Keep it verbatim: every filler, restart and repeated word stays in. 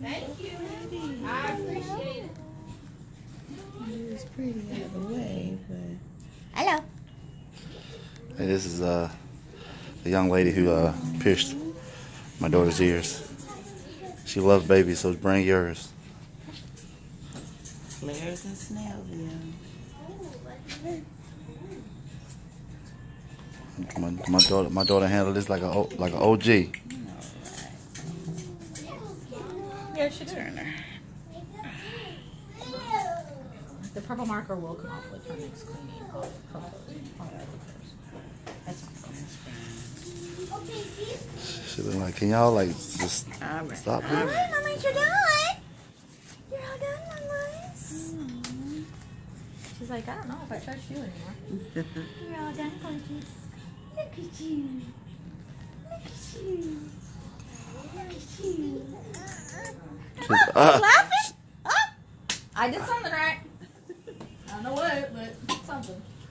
Thank you. I appreciate it. It was pretty out of the way, but... Hello. Hey, this is uh, the young lady who uh, pierced my daughter's ears. She loves babies, so bring yours. Flares and Snellville. My, my daughter, my daughter handled this like a O- like an O G. Yeah, she did. The purple marker will come off with her next cleaning of her clothes. That's not fun. She was like, "Can y'all like just Right. stop All it?" right, Mama, you're done. You're all done, Mamas. Mm-hmm. She's like, I don't know if I trust you anymore. You're all done, gorgeous. Look at you. Look at you. Look at you. Uh, Laughing? Oh. I did something right. I don't know what, but something.